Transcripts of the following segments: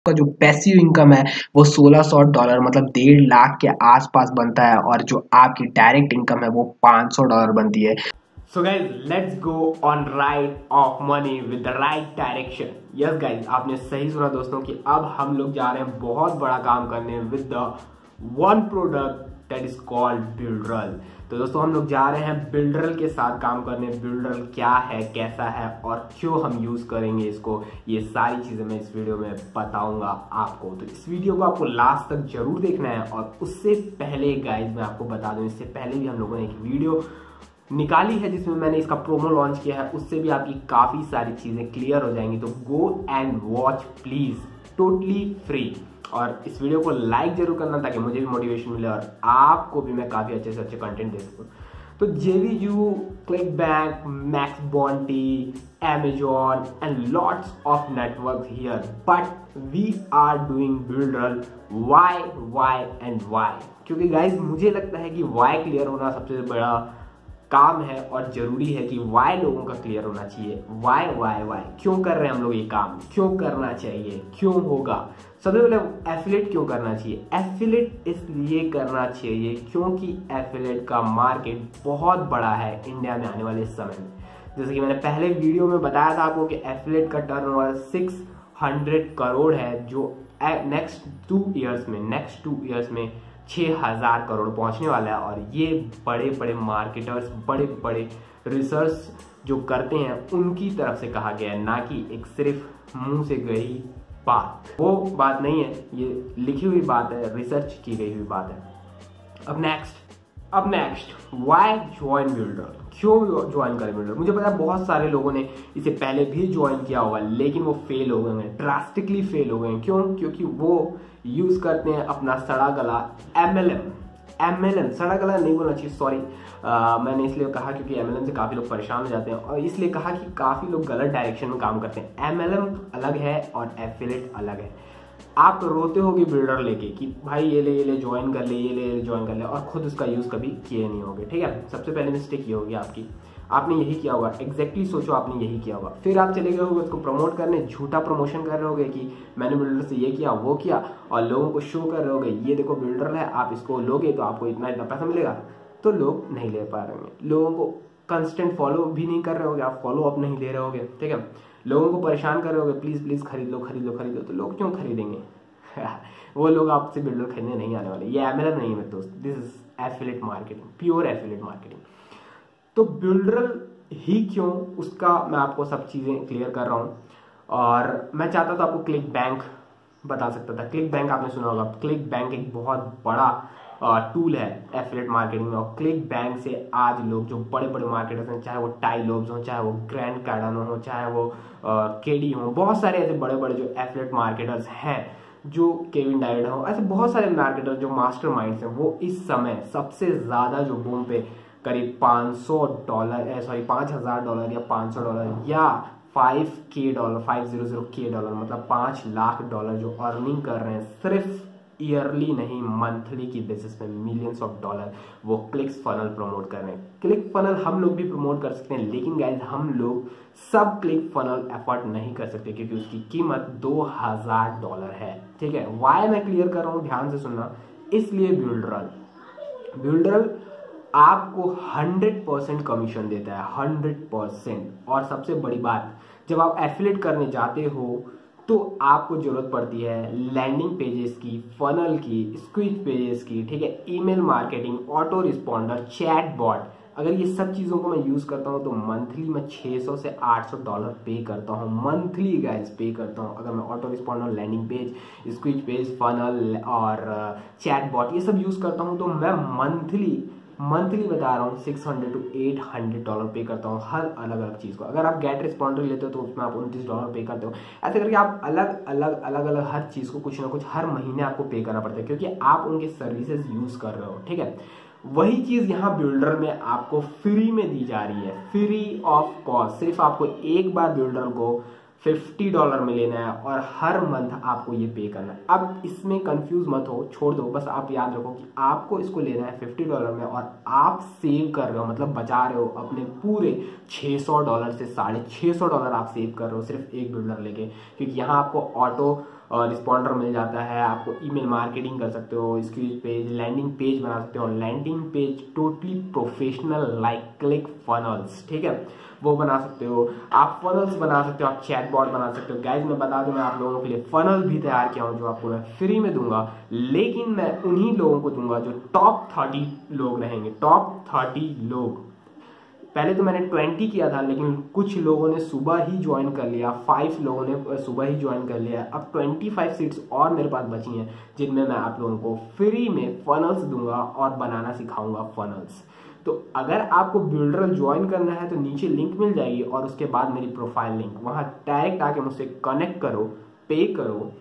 का जो passive income है वो $1600 मतलब 1.5 लाख के आसपास बनता है, और जो आपकी डायरेक्ट इनकम है वो $500 बनती है। So guys, let's go on ride of money with the right direction. Yes guys, आपने सही सुना दोस्तों कि अब हम लोग जा रहे हैं बहुत बड़ा काम करने with the one product that is called Builderall। तो दोस्तों हम लोग जा रहे हैं Builderall के साथ काम करने। Builderall क्या है, कैसा है और क्यों हम यूज करेंगे इसको, ये सारी चीजें मैं इस वीडियो में बताऊंगा आपको। तो इस वीडियो को आपको लास्ट तक जरूर देखना है। और उससे पहले गाइज मैं आपको बता दूं, इससे पहले भी हम लोगों ने एक वीडियो निकाली है जिसमें मैंने इसका प्रोमो लॉन्च किया है, उससे भी आपकी काफी सारी चीजें क्लियर हो जाएंगी। तो go and watch please, totally free. और इस वीडियो को लाइक जरूर करना ताकि मुझे भी मोटिवेशन मिले और आपको भी मैं काफी अच्छे से अच्छे कंटेंट दे सकूं। तो JVU, ClickBank, Max Bounty, Amazon and lots of networks here, but we are doing Builderall। why and why? क्योंकि गाइज मुझे लगता है कि why क्लियर होना सबसे बड़ा काम है और जरूरी है कि वाई लोगों का क्लियर होना चाहिए। वाई क्यों कर रहे हैं हम लोग ये काम, क्यों करना चाहिए, क्यों होगा। सबसे पहले एफिलेट क्यों करना चाहिए। एफिलेट इसलिए करना चाहिए क्योंकि एफिलेट का मार्केट बहुत बड़ा है इंडिया में आने वाले समय में। जैसे कि मैंने पहले वीडियो में बताया था आपको कि एफिलेट का टर्नओवर 600 करोड़ है, जो नेक्स्ट 2 ईयर्स में 6000 करोड़ पहुंचने वाला है। और ये बड़े बड़े मार्केटर्स, बड़े बड़े रिसर्च जो करते हैं उनकी तरफ से कहा गया है, ना कि एक सिर्फ मुंह से गई बात। वो बात नहीं है, ये लिखी हुई बात है, रिसर्च की गई हुई बात है। अब नेक्स्ट व्हाई ज्वाइन बिल्डर, क्यों ज्वाइन करें बिल्डर। मुझे पता है बहुत सारे लोगों ने इसे पहले भी ज्वाइन किया होगा लेकिन वो फेल हो गए हैं, ड्रास्टिकली फेल हो गए हैं। क्यों? क्योंकि वो यूज करते हैं अपना सड़ा गला MLM, सड़ा गला नहीं बोलना चाहिए, सॉरी। मैंने इसलिए कहा क्योंकि MLM से काफी लोग परेशान हो जाते हैं, और इसलिए कहा कि काफी लोग गलत डायरेक्शन में काम करते हैं। MLM अलग है और एफिलेट अलग है। आप रोते होगे बिल्डर लेके कि भाई ये ले ज्वाइन कर ले, ये ले ज्वाइन कर ले, और खुद उसका यूज कभी किए नहीं होगे। ठीक है, सबसे पहले मिस्टेक ये होगी आपकी, आपने यही किया होगा। एग्जैक्टली सोचो, आपने यही किया होगा। फिर आप चले गए होगे उसको प्रमोट करने, झूठा प्रमोशन कर रहे होगे कि मैंने बिल्डर से ये किया वो किया, और लोगों को शो कर रहे होगे ये देखो बिल्डर है, आप इसको लोगे तो आपको इतना इतना पैसा मिलेगा। तो लोग नहीं ले पा रहे होंगे, लोगों को कंस्टेंट फॉलो भी नहीं कर रहे होगे, आप फॉलो अप नहीं दे रहे होगे। ठीक है, लोगों को परेशान कर रहे होगे, प्लीज खरीद लो। तो लोग क्यों खरीदेंगे? वो लोग आपसे बिल्डर खरीदने नहीं आने वाले। ये MLM नहीं है दोस्त, this is affiliate marketing, pure affiliate marketing. तो बिल्डरल ही क्यों, उसका मैं आपको सब चीजें क्लियर कर रहा हूं। और मैं चाहता था आपको क्लिक बैंक बता सकता था। क्लिक बैंक आपने सुना होगा, क्लिक बैंक एक बहुत बड़ा टूल है एफिलिएट मार्केटिंग में। और क्लिक बैंक से आज लोग जो बड़े बड़े मार्केटर्स हैं, चाहे वो टाई लोब्स हो, चाहे वो ग्रैंड कार्डानो हो, चाहे वो केडी हो, बहुत सारे ऐसे बड़े बड़े जो एफिलिएट मार्केटर्स हैं, जो केविन डायड हो, ऐसे बहुत सारे मार्केटर जो मास्टरमाइंड्स हैं, वो इस समय सबसे ज्यादा जो बूम पे करीब $500 $5,000 या $500 या $500K मतलब $5 लाख जो अर्निंग कर रहे हैं, सिर्फ ईयरली नहीं मंथली की बेसिस पे मिलियंस ऑफ डॉलर वो क्लिक्स फनल प्रमोट कर रहे हैं। क्लिक फनल हम लोग भी प्रमोट कर सकते हैं, लेकिन गाइज हम लोग सब क्लिक फनल एफर्ट नहीं कर सकते क्योंकि उसकी कीमत $2000 है। ठीक है, वाई मैं क्लियर कर रहा हूं, ध्यान से सुनना। इसलिए बिल्डरल आपको 100% कमीशन देता है, 100%। और सबसे बड़ी बात, जब आप एफिलिएट करने जाते हो तो आपको जरूरत पड़ती है लैंडिंग पेजेस की, फनल की, स्क्विज पेजेस की, ठीक है, email marketing, autoresponder, chatbot. अगर ये सब चीजों को मैं यूज करता हूं तो मंथली मैं $600 से $800 पे करता हूं, मंथली गाइस पे करता हूं। अगर मैं autoresponder, landing page, squeeze page, funnel और चैट बॉट ये सब यूज करता हूं तो मैं मंथली बता रहा हूँ $600 to $800 पे करता हूँ हर अलग अलग चीज को। अगर आप गेट रिस्पॉन्डर लेते हो तो उसमें आप $29 पे करते हो। ऐसे करके आप अलग अलग हर चीज को कुछ ना कुछ हर महीने आपको पे करना पड़ता है क्योंकि आप उनके सर्विसेज यूज कर रहे हो। ठीक है, वही चीज यहाँ बिल्डर में आपको फ्री में दी जा रही है, फ्री ऑफ कॉस्ट। सिर्फ आपको एक बार बिल्डर को $50 में लेना है और हर मंथ आपको ये पे करना है। अब इसमें कंफ्यूज मत हो, छोड़ दो, बस आप याद रखो कि आपको इसको लेना है $50 में और आप सेव कर रहे हो, मतलब बचा रहे हो अपने पूरे $600 से $650 आप सेव कर रहे हो सिर्फ एक बिल्डर लेके। क्योंकि यहाँ आपको ऑटो और रिस्पॉन्डर मिल जाता है, आपको ईमेल मार्केटिंग कर सकते हो, स्क्रीन पेज, लैंडिंग पेज बना सकते हो। Landing page totally professional like ClickFunnels, ठीक है, वो बना सकते हो। आप फनल्स बना सकते हो, आप चैटबॉट बना सकते हो। गाइज मैं बता दूं, मैं आप लोगों के लिए फनल भी तैयार किया हूं जो आपको मैं फ्री में दूंगा, लेकिन मैं उन्हीं लोगों को दूंगा जो टॉप 30 लोग रहेंगे। टॉप 30 लोग, पहले तो मैंने 20 किया था, लेकिन कुछ लोगों ने सुबह ही ज्वाइन कर लिया, 5 लोगों ने सुबह ही ज्वाइन कर लिया। अब 25 सीट्स और मेरे पास बची हैं, जिनमें मैं आप लोगों को फ्री में फनल्स दूंगा और बनाना सिखाऊंगा फनल्स। तो अगर आपको बिल्डर ज्वाइन करना है तो नीचे लिंक मिल जाएगी और उसके बाद मेरी प्रोफाइल लिंक, वहां डायरेक्ट आके मुझसे कनेक्ट करो, पे करो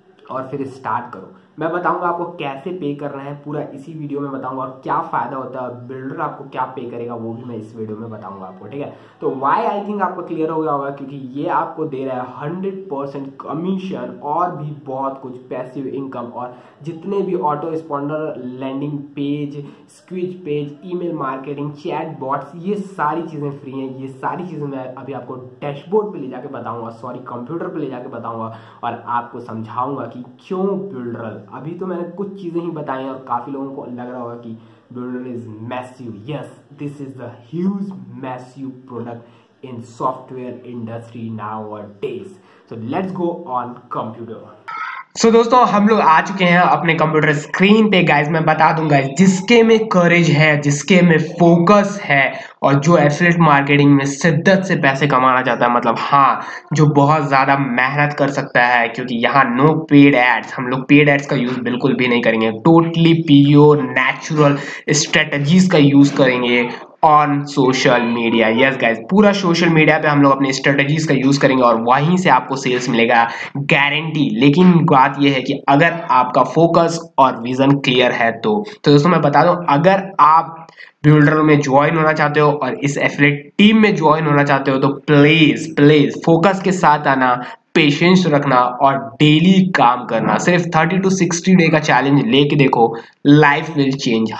और फिर स्टार्ट करो। मैं बताऊंगा आपको कैसे पे करना है, पूरा इसी वीडियो में बताऊंगा, और क्या फायदा होता है, बिल्डर आपको क्या पे करेगा वो भी मैं इस वीडियो में बताऊंगा आपको, ठीक है। तो वाई आई थिंक आपको क्लियर हो गया होगा, क्योंकि ये आपको दे रहा है 100% कमीशन और भी बहुत कुछ पैसिव इनकम, और जितने भी autoresponder, landing page, squeeze page, email marketing, chatbots, ये सारी चीजें फ्री हैं। ये सारी चीजें मैं अभी आपको डैशबोर्ड पे ले जाके बताऊंगा, सॉरी कंप्यूटर पे ले जाके बताऊंगा, और आपको समझाऊंगा कि क्यों बिल्डर। अभी तो मैंने कुछ चीजें ही बताई हैं और काफी लोगों को लग रहा होगा कि builder is massive. Yes, this is the huge massive product in software industry nowadays. So let's go on computer. सो दोस्तों हम लोग आ चुके हैं अपने कंप्यूटर स्क्रीन पे। गाइज मैं बता दूंगा, जिसके में करेज है, जिसके में फोकस है, और जो एफिलिएट मार्केटिंग में शिद्दत से पैसे कमाना चाहता है, मतलब हाँ, जो बहुत ज्यादा मेहनत कर सकता है, क्योंकि यहाँ नो पेड एड्स, हम लोग पेड एड्स का यूज बिल्कुल भी नहीं करेंगे। टोटली प्योर नेचुरल स्ट्रेटजीज का यूज करेंगे on social media. Yes guys, पूरा सोशल मीडिया पे हम लोग अपनी स्ट्रेटजीज का यूज करेंगे और वहीं से आपको सेल्स मिलेगा, गारंटी। लेकिन बात यह है कि अगर आपका फोकस और विजन क्लियर है तो दोस्तों मैं बता दूं, अगर आप बिल्डर में ज्वाइन होना चाहते हो और इस एफिलिएट टीम में ज्वाइन होना चाहते हो तो प्लीज प्लीज फोकस के साथ आना, पेशेंस रखना और डेली काम करना। सिर्फ 30 to 60 डे का चैलेंज लेके देखो, लाइफ विल चेंज।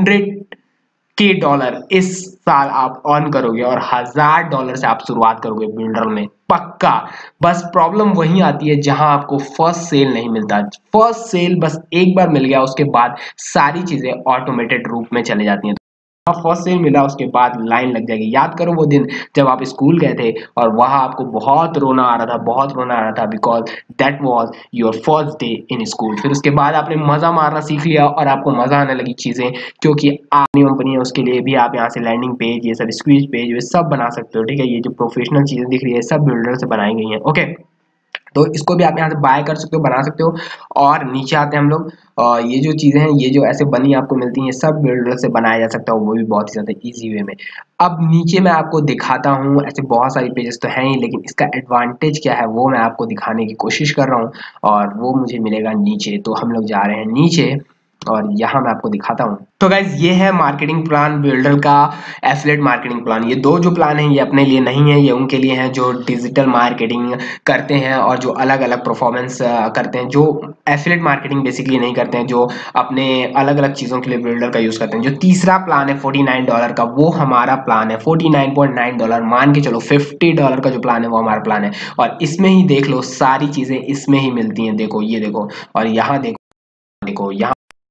$100K इस साल आप अर्न करोगे और $1000 से आप शुरुआत करोगे बिल्डर में, पक्का। बस प्रॉब्लम वही आती है जहां आपको फर्स्ट सेल नहीं मिलता। फर्स्ट सेल बस एक बार मिल गया, उसके बाद सारी चीजें ऑटोमेटेड रूप में चले जाती हैं। फर्स्ट सेल मिला, उसके बाद लाइन लग जाएगी। याद करो वो दिन जब आप स्कूल गए थे और वहां आपको बहुत रोना आ रहा था, बहुत रोना आ रहा था, because that was your first day in school. फिर उसके बाद आपने मजा मारना सीख लिया और आपको मजा आने लगी चीजें, क्योंकि आपकी कंपनी है, उसके लिए भी आप यहाँ से लैंडिंग पेज, ये सब स्क्वीज पेज, ये सब बना सकते हो, ठीक है। ये जो प्रोफेशनल चीजें दिख रही है सब बिल्डर से बनाई गई हैं, ओके। तो इसको भी आप यहाँ से बाय कर सकते हो, बना सकते हो। और नीचे आते हैं हम लोग, ये जो चीजें हैं, ये जो ऐसे बनी आपको मिलती हैं, सब बिल्डर से बनाया जा सकता है, वो भी बहुत ही ज्यादा इजी वे में। अब नीचे मैं आपको दिखाता हूँ, ऐसे बहुत सारी पेजेस तो हैं ही, लेकिन इसका एडवांटेज क्या है वो मैं आपको दिखाने की कोशिश कर रहा हूँ, और वो मुझे मिलेगा नीचे। तो हम लोग जा रहे हैं नीचे और यहाँ मैं आपको दिखाता हूँ। तो गाइज ये है मार्केटिंग प्लान बिल्डर का, एफिलिएट मार्केटिंग प्लान। ये दो जो प्लान है ये अपने लिए नहीं है, ये उनके लिए हैं जो डिजिटल मार्केटिंग करते हैं और जो अलग अलग परफॉर्मेंस करते हैं, जो एफिलिएट मार्केटिंग बेसिकली नहीं करते हैं, जो अपने अलग अलग चीजों के लिए बिल्डर का यूज करते हैं। जो तीसरा प्लान है $49 का, वो हमारा प्लान है। $49.9, मान के चलो $50 का जो प्लान है वो हमारा प्लान है। और इसमें ही देख लो, सारी चीजें इसमें ही मिलती हैं। देखो, ये देखो, और यहाँ देखो, देखो यहाँ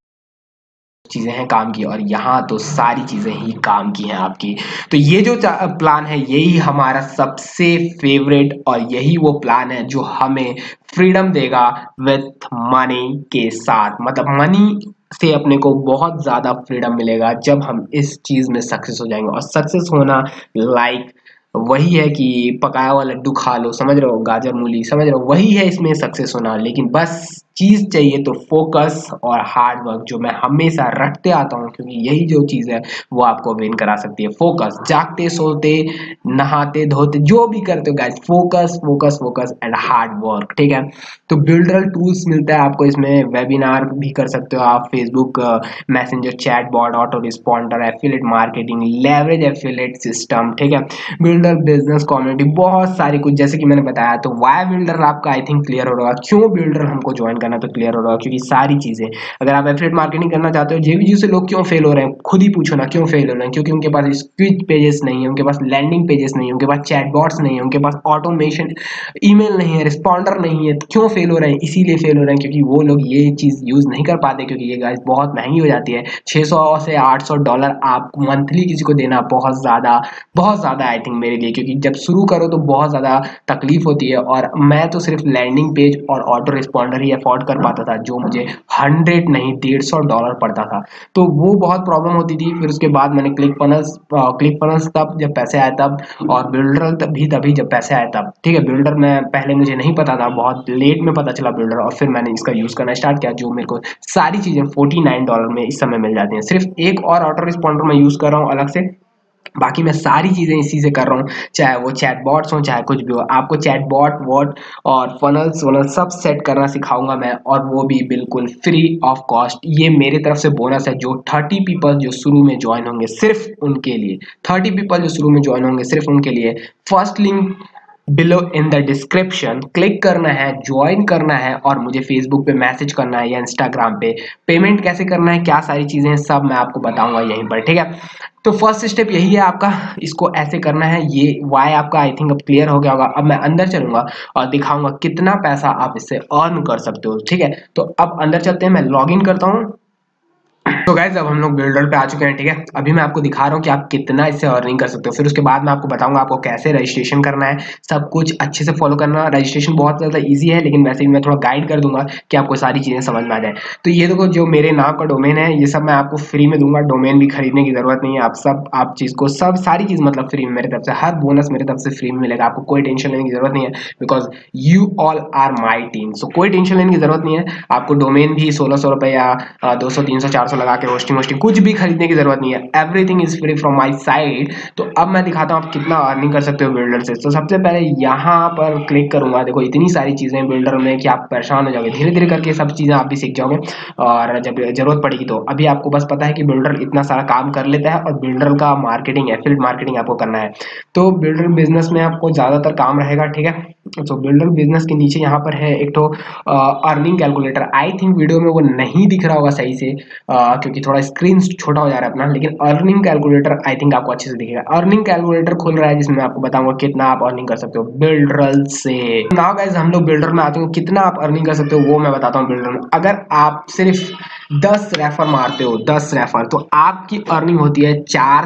चीजें हैं काम की, और यहाँ तो सारी चीजें ही काम की हैं आपकी। तो ये जो प्लान है यही हमारा सबसे फेवरेट, और यही वो प्लान है जो हमें फ्रीडम देगा विथ मनी के साथ। मतलब मनी से अपने को बहुत ज्यादा फ्रीडम मिलेगा जब हम इस चीज में सक्सेस हो जाएंगे। और सक्सेस होना लाइक वही है कि पकाया हुआ लड्डू खा लो, समझ रहे हो, गाजर मूली, समझ रहे हो, वही है इसमें सक्सेस होना। लेकिन बस चीज चाहिए तो फोकस और हार्ड वर्क, जो मैं हमेशा रखते आता हूँ, क्योंकि यही जो चीज है वो आपको विन करा सकती है। फोकस, जागते सोते नहाते धोते जो भी करते हो guys, focus focus focus and hard work, ठीक है। तो बिल्डर टूल्स मिलता है आपको इसमें, वेबिनार भी कर सकते हो आप, Facebook Messenger, chat bot, auto responder, affiliate marketing, leverage affiliate system, ठीक है, बिल्डर बिजनेस कम्युनिटी, बहुत सारी कुछ, जैसे कि मैंने बताया। तो वाई बिल्डर आपका आई थिंक क्लियर हो रहा, क्यों बिल्डर हमको ज्वाइन करना तो क्लियर हो रहा है, क्योंकि सारी चीज़ें अगर आप एफिलिएट मार्केटिंग करना चाहते हो, जेबीजी से लोग क्यों फेल हो रहे हैं खुद ही पूछो ना, क्यों फेल हो रहे हैं? क्योंकि उनके पास स्क्विज पेजेस नहीं है, उनके पास लैंडिंग पेजेस नहीं है, उनके पास चैटबॉट्स नहीं है, उनके पास ऑटोमेशन ईमेल नहीं है, रिस्पॉन्डर नहीं है। क्यों फेल हो रहे हैं? इसीलिए फेल हो रहे हैं क्योंकि वो लोग ये चीज़ यूज़ नहीं कर पाते, क्योंकि ये गाइस बहुत महंगी हो जाती है। 600 से $800 आप मंथली किसी को देना बहुत ज़्यादा आई थिंक मेरे लिए, क्योंकि जब शुरू करो तो बहुत ज़्यादा तकलीफ होती है, और मैं तो सिर्फ लैंडिंग पेज और ऑटो रिस्पॉन्डर ही अफोर्ड कर पाता था, जो मुझे 100 नहीं $150 पड़ता था। तो वो बहुत प्रॉब्लम होती थी। फिर उसके बाद मैंने क्लिक फनल्स तब जब पैसे आए तब, और बिल्डर तभी जब पैसे आए तब। ठीक है, बिल्डर में पहले मुझे नहीं पता था, बहुत लेट में पता चला बिल्डर, और फिर मैंने इसका यूज़ करना स्टार्ट किया, जो मेरे को सारी चीज़ें $49 में इस समय मिल जाती हैं। सिर्फ एक और ऑटो रिस्पॉन्डर मैं यूज़ कर रहा हूँ अलग से, बाकी मैं सारी चीज़ें इसी से कर रहा हूँ, चाहे वो चैटबॉट्स हो चाहे कुछ भी हो। आपको चैटबॉट वॉट और फनल्स वनल्स सब सेट करना सिखाऊंगा मैं, और वो भी बिल्कुल फ्री ऑफ कॉस्ट। ये मेरे तरफ से बोनस है, जो 30 पीपल जो शुरू में ज्वाइन होंगे सिर्फ उनके लिए, 30 पीपल जो शुरू में ज्वाइन होंगे सिर्फ उनके लिए। First link below in the description click करना है, ज्वाइन करना है, और मुझे फेसबुक पे मैसेज करना है या इंस्टाग्राम पे। पेमेंट कैसे करना है, क्या सारी चीज़ें हैं, सब मैं आपको बताऊंगा यहीं पर। ठीक है, तो फर्स्ट स्टेप यही है आपका, इसको ऐसे करना है। ये वाई आपका आई थिंक अब क्लियर हो गया होगा। अब मैं अंदर चलूंगा और दिखाऊंगा कितना पैसा आप इससे अर्न कर सकते हो। ठीक है, तो अब अंदर चलते हैं, मैं लॉग इन करता हूँ। तो गाइज अब हम लोग बिल्डर पे आ चुके हैं। ठीक है, अभी मैं आपको दिखा रहा हूँ कि आप कितना इससे अर्निंग कर सकते हो, फिर उसके बाद मैं आपको बताऊंगा आपको कैसे रजिस्ट्रेशन करना है। सब कुछ अच्छे से फॉलो करना। रजिस्ट्रेशन बहुत ज़्यादा इजी है, लेकिन वैसे ही मैं थोड़ा गाइड कर दूंगा कि आपको सारी चीज़ें समझ में आ जाए। तो ये देखो, जो मेरे नाम का डोमेन है, ये सब मैं आपको फ्री में दूंगा। डोमेन भी खरीदने की जरूरत नहीं है। आप चीज़ को सब सारी चीज़ मतलब फ्री में मेरे तरफ से, हर बोनस मेरे तरफ से फ्री में मिलेगा। आपको कोई टेंशन लेने की जरूरत नहीं है, because you all are my team. So कोई टेंशन लेने की जरूरत नहीं है। आपको डोमेन भी 1600 रुपये या 200 300 400 लगा के होस्टिंग कुछ भी खरीदने की जरूरत नहीं है। Everything is free from my side. तो अब मैं दिखाता हूँ आप कितना अर्निंग कर सकते हो बिल्डर से। तो सबसे पहले यहाँ पर क्लिक करूंगा। देखो इतनी सारी चीजें बिल्डर में कि आप परेशान हो जाओगे। धीरे धीरे करके सब चीजें आप भी सीख जाओगे, और जब जरूरत पड़ेगी तो। अभी आपको बस पता है कि बिल्डर इतना सारा काम कर लेता है, और बिल्डर का मार्केटिंग, एफिलिएट मार्केटिंग आपको करना है। तो बिल्डर बिजनेस में आपको ज्यादातर काम रहेगा। ठीक है, तो बिल्डर बिजनेस के नीचे यहाँ पर है एक तो earning calculator. I think video में वो नहीं दिख रहा होगा सही से, क्योंकि थोड़ा स्क्रीन छोटा हो जा रहा है अपना, लेकिन अर्निंग कैलकुलेटर आई थिंक आपको अच्छे से दिखेगा। अर्निंग कैलकुलेटर खुल रहा है, जिसमें मैं आपको बताऊंगा कितना आप अर्निंग कर सकते हो बिल्डर से। नाउ गाइस हम लोग बिल्डर में आते हैं, कितना आप अर्निंग कर सकते हो वो मैं बताता हूँ बिल्डर में। अगर आप सिर्फ 10 रेफर मारते हो, 10 रेफर, तो आपकी अर्निंग होती है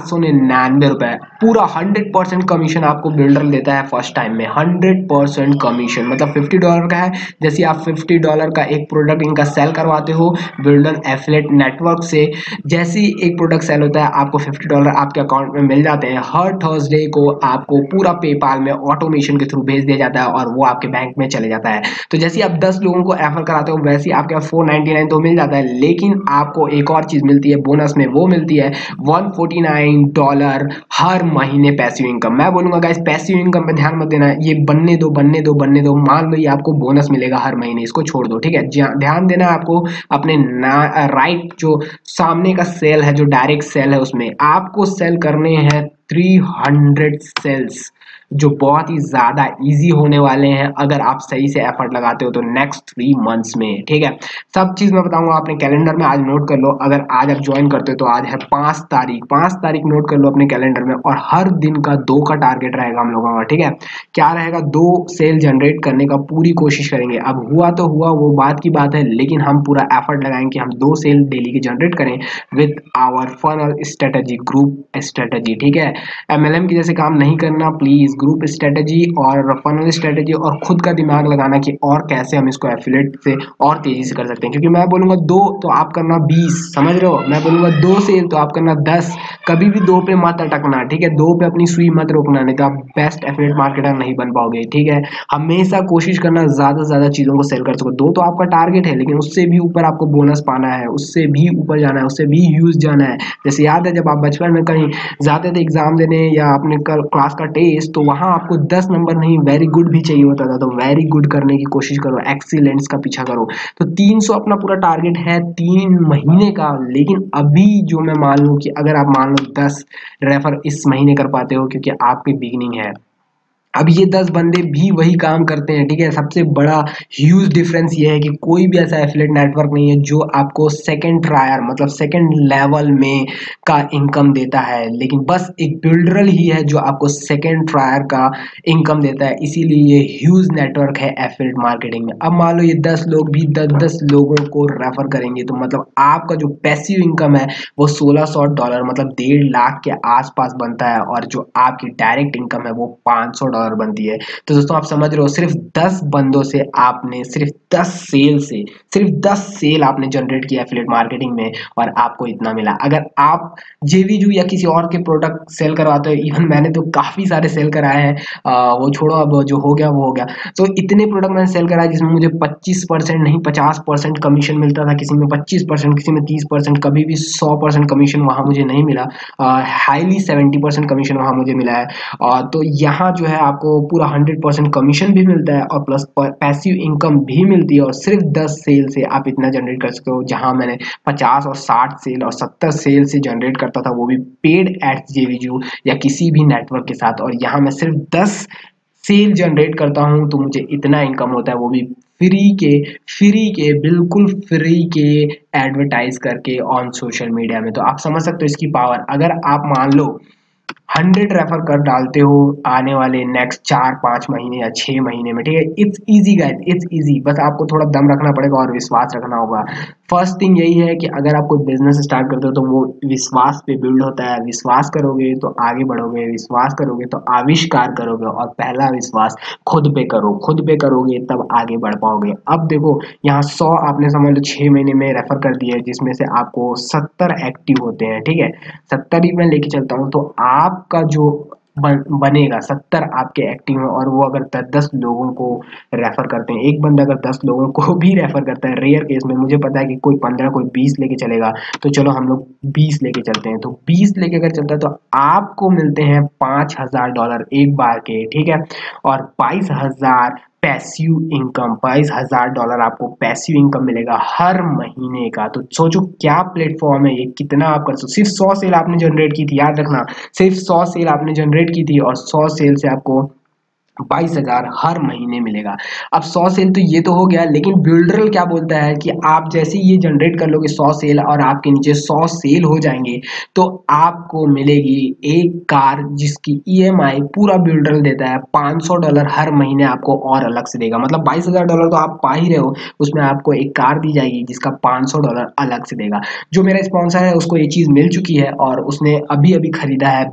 499 रुपए। पूरा 100% कमीशन आपको बिल्डर देता है फर्स्ट टाइम में। 100% कमीशन मतलब $50 का है। जैसे आप $50 का एक प्रोडक्ट इनका सेल करवाते हो बिल्डर एफिलिएट नेटवर्क से, जैसे ही एक प्रोडक्ट सेल होता है आपको $50 आपके अकाउंट में मिल जाते हैं। हर थर्सडे को आपको पूरा पेपाल में ऑटोमेशन के थ्रू भेज दिया जाता है, और वो आपके बैंक में चले जाता है। तो जैसे आप 10 लोगों को रेफर कराते हो, वैसे ही आपके पास 499 तो मिल जाता है, लेकिन आपको एक और चीज मिलती है बोनस में। वो मिलती है $149 हर महीने पैसिव इनकम। मैं बोलूंगा गाइस पैसिव इनकम पे ध्यान मत देना, ये बनने दो। मान लो ये आपको बोनस मिलेगा हर महीने, इसको छोड़ दो। ठीक है, ध्यान देना आपको अपने राइट जो सामने का सेल है, जो डायरेक्ट सेल है, उसमें आपको सेल करने हैं 300 सेल्स, जो बहुत ही ज्यादा इजी होने वाले हैं अगर आप सही से एफर्ट लगाते हो तो नेक्स्ट 3 मंथ्स में। ठीक है, सब चीज मैं बताऊंगा अपने कैलेंडर में, आज नोट कर लो। अगर आज आप ज्वाइन करते हो तो आज है 5 तारीख, 5 तारीख नोट कर लो अपने कैलेंडर में। और हर दिन का 2 का टारगेट रहेगा हम लोगों का। ठीक है, क्या रहेगा, 2 सेल जनरेट करने का पूरी कोशिश करेंगे। अब हुआ तो हुआ, वो बात की बात है, लेकिन हम पूरा एफर्ट लगाएंगे कि हम 2 सेल डेली की जनरेट करें with our funnel strategy, group strategy. ठीक है, MLM की जैसे काम नहीं करना प्लीज, ग्रुप स्ट्रेटेजी और फनल स्ट्रेटेजी, और खुद का दिमाग लगाना कि और कैसे हम इसको एफिलिएट से और तेजी से कर सकते हैं। क्योंकि मैं बोलूंगा 2 तो आप करना 20, समझ रहे हो। मैं बोलूंगा 2 सेल तो आप करना 10। कभी भी 2 पे मत अटकना। ठीक है, 2 पे अपनी सुई मत रोकना, नहीं तो आप बेस्ट एफिलिएट मार्केटर नहीं बन पाओगे। ठीक है, हमेशा कोशिश करना ज्यादा से ज्यादा चीजों को सेल कर सको। 2 तो आपका टारगेट है, लेकिन उससे भी ऊपर आपको बोनस पाना है, उससे भी ऊपर जाना है, उससे भी ह्यूज जाना है। जैसे याद है जब आप बचपन में कहीं जाते थे एग्जाम देने या अपने क्लास का टेस्ट, तो वहां आपको 10 नंबर नहीं वेरी गुड भी चाहिए होता था। तो वेरी गुड करने की कोशिश करो, एक्सीलेंस का पीछा करो। तो 300 अपना पूरा टारगेट है 3 महीने का। लेकिन अभी जो मैं मान लूं कि अगर आप मान लो 10 रेफर इस महीने कर पाते हो, क्योंकि आपकी बिगिनिंग है, अब ये 10 बंदे भी वही काम करते हैं, ठीक है। सबसे बड़ा ह्यूज डिफरेंस ये है कि कोई भी ऐसा एफिलिएट नेटवर्क नहीं है जो आपको सेकंड ट्रायर मतलब सेकंड लेवल में का इनकम देता है, लेकिन बस एक बिल्डरल ही है जो आपको सेकंड ट्रायर का इनकम देता है। इसीलिए ये ह्यूज नेटवर्क है एफिलिएट मार्केटिंग में। अब मान लो ये 10 लोग भी 10-10 लोगों को रेफर करेंगे, तो मतलब आपका जो पैसिव इनकम है वो $1600 मतलब 1.5 लाख के आसपास बनता है, और जो आपकी डायरेक्ट इनकम है वो $500 बनती है। तो दोस्तों आप समझ रहे हो, सिर्फ 10 बंदों से आपने सिर्फ 10 सेल आपने जनरेट किया एफिलिएट मार्केटिंग में, और आपको इतना मिला। अगर आप जेवीजू या किसी और के प्रोडक्ट सेल करवाते हो, इवन मैंने तो काफी सारे सेल कराए हैं, वो छोड़ो, अब जो हो गया वो हो गया। तो इतने प्रोडक्ट मैंने सेल कराए जिसमें मुझे 25% नहीं 50% कमीशन मिलता था, किसी में 25%, किसी में 30%, कभी भी 100% कमीशन वहां मुझे नहीं मिला। हाईली 70% कमीशन वहां मुझे मिला है। तो यहाँ जो है आपको पूरा 100% कमीशन भी मिलता है और प्लस पैसिव इनकम भी मिलती है, और सिर्फ 10 सेल से आप इतना जनरेट कर सकते हो। जहां मैंने 50 और 60 सेल और 70 सेल से जनरेट करता था, वो भी पेड एड्स जेवीजू या किसी भी नेटवर्क के साथ, और यहाँ मैं सिर्फ 10 सेल जनरेट करता हूँ तो मुझे इतना इनकम होता है, वो भी फ्री के बिल्कुल फ्री के एडवर्टाइज करके ऑन सोशल मीडिया में। तो आप समझ सकते हो इसकी पावर। अगर आप मान लो 100 रेफर कर डालते हो आने वाले नेक्स्ट 4-5 महीने या 6 महीने में, ठीक है। It's easy guys, it's easy, बस आपको थोड़ा दम रखना पड़ेगा और विश्वास रखना होगा। फर्स्ट थिंग यही है कि अगर आप कोई बिजनेस स्टार्ट करते हो तो वो विश्वास पे बिल्ड होता है। विश्वास करोगे तो आगे बढ़ोगे, विश्वास करोगे तो आविष्कार करोगे, और पहला विश्वास खुद पे करो, खुद पे करोगे तब आगे बढ़ पाओगे। अब देखो यहाँ 100 आपने समझ लो 6 महीने में रेफर कर दिए, जिसमें से आपको 70 एक्टिव होते हैं, ठीक है। 70 ही मैं लेके चलता हूँ, तो आपका जो बनेगा 70 आपके एक्टिव हैं, और वो अगर 10-10 लोगों को रेफर करते हैं, एक बंदा अगर 10 लोगों को भी रेफर करता है, रेयर केस में मुझे पता है कि कोई 15 कोई 20 लेके चलेगा, तो चलो हम लोग 20 लेके चलते हैं। तो 20 लेके अगर चलता है तो आपको मिलते हैं $5000 एक बार के, ठीक है। और 22,000 पैसिव इनकम, $22,000 आपको पैसिव इनकम मिलेगा हर महीने का। तो सोचो क्या प्लेटफॉर्म है ये, कितना आप कर सकते। सिर्फ 100 सेल आपने जनरेट की थी, याद रखना, सिर्फ 100 सेल आपने जनरेट की थी, और 100 सेल से आपको 22,000 हर महीने मिलेगा। अब 100 सेल तो ये तो हो गया, लेकिन बिल्डरल क्या बोलता है कि आप जैसे ही ये जनरेट कर लोगे 100 सेल और आपके नीचे 100 सेल हो जाएंगे, तो आपको मिलेगी एक कार जिसकी ईएमआई पूरा बिल्डरल देता है $500 हर महीने आपको और अलग से देगा। मतलब $22,000 तो आप पा ही रहे हो, उसमें आपको एक कार दी जाएगी जिसका $500 अलग से देगा। जो मेरा स्पॉन्सर है उसको ये चीज मिल चुकी है, और उसने अभी अभी खरीदा है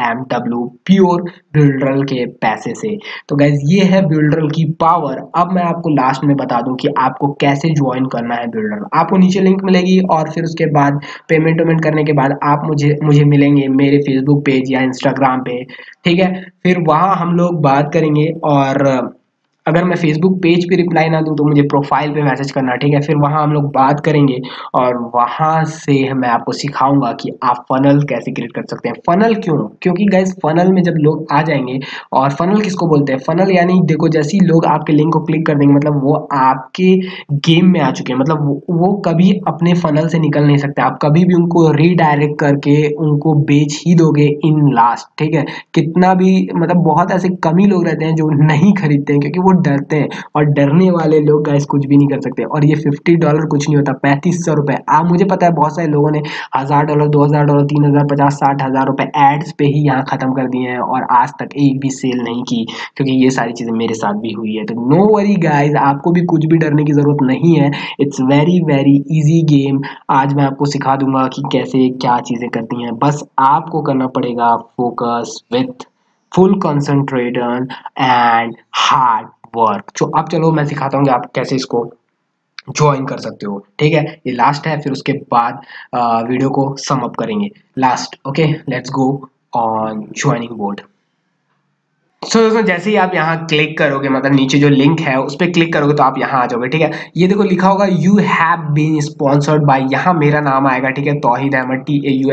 BMW प्योर बिल्डरल के पैसे से। तो गाइज ये है बिल्डर की पावर। अब मैं आपको लास्ट में बता दूं कि आपको कैसे ज्वाइन करना है बिल्डर। आपको नीचे लिंक मिलेगी, और फिर उसके बाद पेमेंट वेमेंट करने के बाद आप मुझे मिलेंगे मेरे फेसबुक पेज या इंस्टाग्राम पे, ठीक है। फिर वहां हम लोग बात करेंगे, और अगर मैं फेसबुक पेज पे रिप्लाई ना दूं तो मुझे प्रोफाइल पे मैसेज करना, ठीक है। फिर वहां हम लोग बात करेंगे, और वहां से मैं आपको सिखाऊंगा कि आप फनल कैसे क्रिएट कर सकते हैं। फनल क्यों? क्योंकि गाइस फनल में जब लोग आ जाएंगे, और फनल किसको बोलते हैं? फनल यानी देखो, जैसे ही लोग आपके लिंक को क्लिक कर देंगे मतलब वो आपके गेम में आ चुके हैं, मतलब वो कभी अपने फनल से निकल नहीं सकते। आप कभी भी उनको रीडायरेक्ट करके उनको बेच ही दोगे इन लास्ट, ठीक है। कितना भी मतलब बहुत ऐसे कम ही लोग रहते हैं जो नहीं खरीदते हैं, क्योंकि वो डरते हैं, और डरने वाले लोग गाइस कुछ भी नहीं कर सकते। और ये $50 कुछ नहीं होता, $3500। आप मुझे पता है बहुत सारे लोगों ने $1000, $2000, 3000, 50, 60,000 रुपए एड्स पे ही यहाँ खत्म कर दिए हैं, और आज तक एक भी सेल नहीं की, क्योंकि ये सारी चीजें मेरे साथ भी हुई है। तो नो वरी गाइस, आपको भी कुछ भी डरने की जरूरत नहीं है। It's very very easy game. आज मैं आपको सिखा दूंगा कि कैसे क्या चीजें करती हैं। बस आपको करना पड़ेगा focus with full concentration and hard work. तो अब चलो मैं सिखाता हूँ कि आप कैसे इसको ज्वाइन कर सकते हो, ठीक है। ये लास्ट है, फिर उसके बाद वीडियो को सम अप करेंगे last. Okay, let's go on joining board. So दोस्तों जैसे ही आप यहाँ क्लिक करोगे, मतलब नीचे जो लिंक है उस पर क्लिक करोगे तो आप यहाँ आ जाओगे, ठीक है। ये देखो लिखा होगा you have been sponsored by, यहाँ मेरा नाम आएगा, ठीक है। तौहीद अहमद,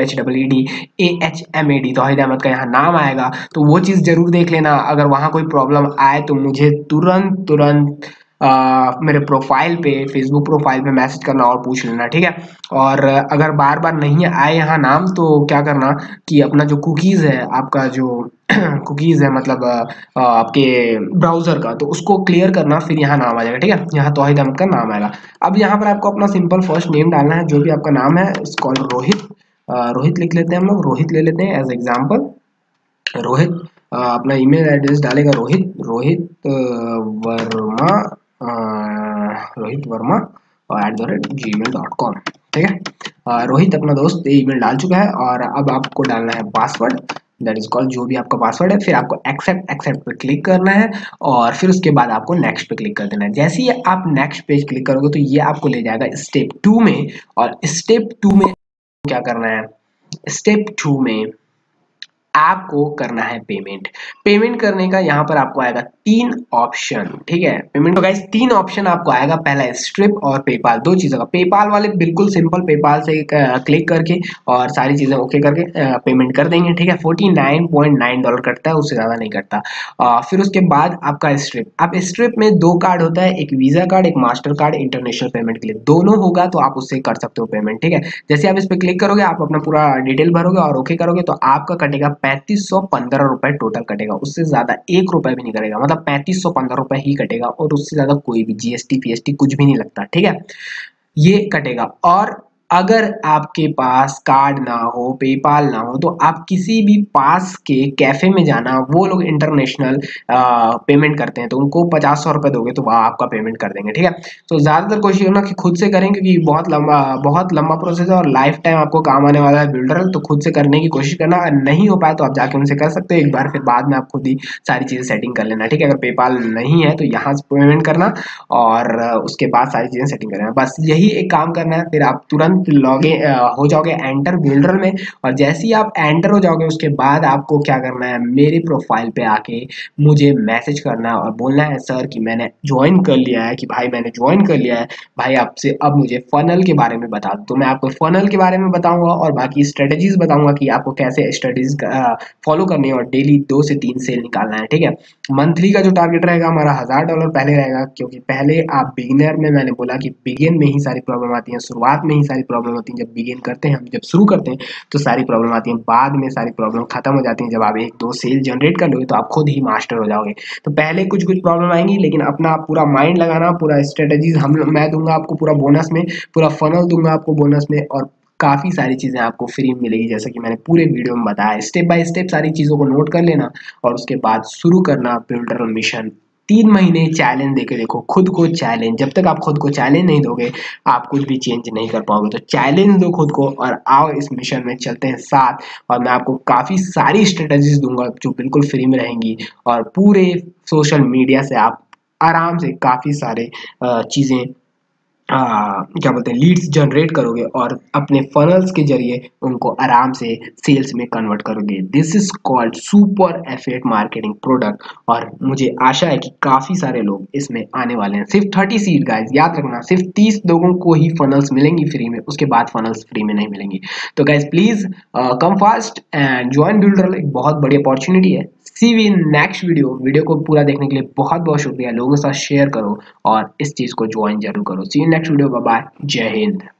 TAUHEEDAHMAD, तौहीद अहमद का यहाँ नाम आएगा। तो वो चीज़ जरूर देख लेना। अगर वहाँ कोई प्रॉब्लम आए तो मुझे तुरंत मेरे प्रोफाइल पे, फेसबुक प्रोफाइल पे मैसेज करना और पूछ लेना, ठीक है। और अगर बार बार नहीं आए यहाँ नाम तो क्या करना कि अपना जो कुकीज़ है, आपका जो कुकीज़ है मतलब आपके ब्राउज़र का, तो उसको क्लियर करना, फिर यहाँ नाम आ जाएगा, ठीक है। यहाँ तौहीद अहमद का नाम आएगा। अब यहाँ पर आपको अपना सिंपल फर्स्ट नेम डालना है, जो भी आपका नाम है। It's called Rohit. रोहित लिख लेते हैं हम लोग, रोहित ले लेते हैं एज एग्जाम्पल। रोहित अपना ईमेल एड्रेस डालेगा, रोहित वर्मा, रोहित वर्मा @gmail.com, ठीक है। रोहित अपना दोस्त ईमेल डाल चुका है, और अब आपको डालना है पासवर्ड, दैट इज कॉल्ड जो भी आपका पासवर्ड है। फिर आपको एक्सेप्ट पे क्लिक करना है, और फिर उसके बाद आपको नेक्स्ट पे क्लिक कर देना है। जैसे ही आप नेक्स्ट पेज क्लिक करोगे तो ये आपको ले जाएगा स्टेप 2 में, और स्टेप 2 में क्या करना है, स्टेप 2 में आपको करना है पेमेंट। पेमेंट करने का यहाँ पर आपको आएगा 3 ऑप्शन, ठीक है। पेमेंट तो गाइस 3 ऑप्शन आपको आएगा, पहला स्ट्रिप और पेपाल, 2 चीजों का। पेपाल वाले बिल्कुल सिंपल, पेपाल से क्लिक करके और सारी चीजें ओके करके पेमेंट कर देंगे, ठीक है। $49.9 कटता है, उससे ज्यादा नहीं कटता। फिर उसके बाद आपका स्ट्रिप, अब स्ट्रिप में 2 कार्ड होता है, एक वीजा कार्ड, एक मास्टर कार्ड, इंटरनेशनल पेमेंट के लिए दोनों होगा, तो आप उससे कर सकते हो पेमेंट, ठीक है। जैसे आप इस पर क्लिक करोगे, आप अपना पूरा डिटेल भरोगे और ओके करोगे, तो आपका कटेगा 3515 रुपए टोटल कटेगा, उससे ज्यादा 1 रुपए भी नहीं कटेगा, मतलब 3515 रुपए ही कटेगा, और उससे ज्यादा कोई भी जीएसटी पीएसटी कुछ भी नहीं लगता, ठीक है। ये कटेगा। और अगर आपके पास कार्ड ना हो, पेपाल ना हो, तो आप किसी भी पास के कैफे में जाना, वो लोग इंटरनेशनल पेमेंट करते हैं, तो उनको 50-100 रुपए दोगे तो वह आपका पेमेंट कर देंगे, ठीक है। तो ज्यादातर कोशिश करना कि खुद से करें, क्योंकि बहुत लंबा प्रोसेस है और लाइफ टाइम आपको काम आने वाला है बिल्डर, तो खुद से करने की कोशिश करना। अगर नहीं हो पाए तो आप जाके उनसे कर सकते हो एक बार, फिर बाद में आप खुद ही सारी चीजें सेटिंग कर लेना, ठीक है। अगर पेपाल नहीं है तो यहाँ से पेमेंट करना, और उसके बाद सारी चीजें सेटिंग करना, बस यही एक काम करना है। फिर आप तुरंत लॉग हो जाओगे एंटर बिल्डर में, और जैसे ही आप एंटर हो जाओगे उसके बाद आपको क्या करना है, मेरे प्रोफाइल पे आके मुझे मैसेज करना है और बोलना है सर कि मैंने ज्वाइन कर लिया है, कि भाई मैंने ज्वाइन कर लिया है भाई, आपसे अब मुझे फनल के बारे में बता दो। तो मैं आपको फनल के बारे में बताऊंगा और बाकी स्ट्रेटेजीज बताऊंगा कि आपको कैसे स्ट्रेटेजीज फॉलो करनी है, और डेली 2 से 3 सेल निकालना है, ठीक है। मंथली का जो टारगेट रहेगा हमारा $1000 पहले रहेगा, क्योंकि पहले आप बिगिनर में, मैंने बोला कि बिगिन में ही सारी प्रॉब्लम आती है, शुरुआत में ही सारी प्रॉब्लम होती है। जब बिगिन करते हैं हम, जब शुरू करते हैं तो सारी प्रॉब्लम आती है, बाद में सारी प्रॉब्लम खत्म हो जाती है। जब आप 1-2 सेल जनरेट कर लोगे तो आप खुद ही मास्टर हो जाओगे। तो पहले कुछ कुछ प्रॉब्लम आएंगी, लेकिन अपना पूरा माइंड लगाना, पूरा स्ट्रेटेजीज मैं दूंगा आपको पूरा बोनस में, पूरा फनल दूंगा आपको बोनस में, और काफ़ी सारी चीज़ें आपको फ्री में मिलेगी, जैसा कि मैंने पूरे वीडियो में बताया। स्टेप बाय स्टेप सारी चीज़ों को नोट कर लेना, और उसके बाद शुरू करना बिल्डर मिशन। 3 महीने चैलेंज देके देखो, खुद को चैलेंज, जब तक आप खुद को चैलेंज नहीं दोगे आप कुछ भी चेंज नहीं कर पाओगे। तो चैलेंज दो खुद को, और आओ इस मिशन में चलते हैं साथ, और मैं आपको काफ़ी सारी स्ट्रेटजीज दूंगा जो बिल्कुल फ्री में रहेंगी, और पूरे सोशल मीडिया से आप आराम से काफ़ी सारे चीज़ें क्या बोलते हैं, लीड्स जनरेट करोगे, और अपने फनल्स के जरिए उनको आराम से सेल्स में कन्वर्ट करोगे। This is called super affiliate marketing product, और मुझे आशा है कि काफ़ी सारे लोग इसमें आने वाले हैं। सिर्फ 30 सीट गाइस, याद रखना, सिर्फ 30 लोगों को ही फनल्स मिलेंगी फ्री में, उसके बाद फनल्स फ्री में नहीं मिलेंगी। तो guys please come fast and join builder, एक बहुत बड़ी अपॉर्चुनिटी है। See we in next video को पूरा देखने के लिए बहुत बहुत शुक्रिया। लोगों के साथ शेयर करो और इस चीज़ को ज्वाइन जरूर करो। See you next video, bye bye, जय हिंद।